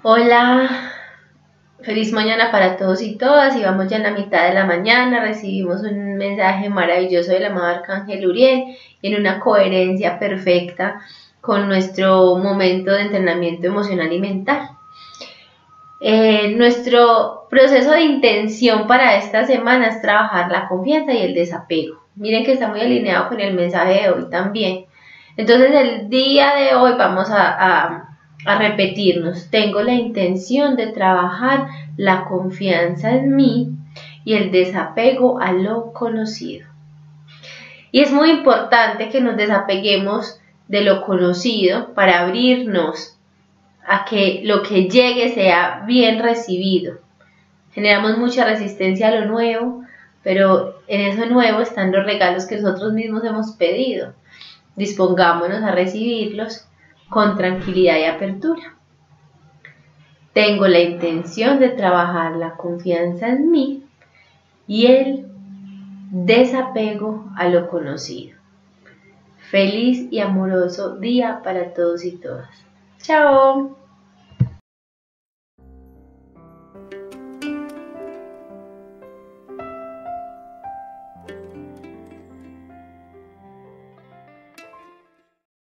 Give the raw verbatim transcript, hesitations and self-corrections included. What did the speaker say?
Hola, feliz mañana para todos y todas. Y vamos ya en la mitad de la mañana. Recibimos un mensaje maravilloso del amado Arcángel Uriel y en una coherencia perfecta con nuestro momento de entrenamiento emocional y mental. Eh, nuestro proceso de intención para esta semana es trabajar la confianza y el desapego. Miren que está muy alineado con el mensaje de hoy también. Entonces el día de hoy vamos a, a a repetirnos: tengo la intención de trabajar la confianza en mí y el desapego a lo conocido. Y es muy importante que nos desapeguemos de lo conocido para abrirnos a que lo que llegue sea bien recibido. Generamos mucha resistencia a lo nuevo, pero en eso nuevo están los regalos que nosotros mismos hemos pedido. Dispongámonos a recibirlos con tranquilidad y apertura. Tengo la intención de trabajar la confianza en mí y el desapego a lo conocido. Feliz y amoroso día para todos y todas. Chao.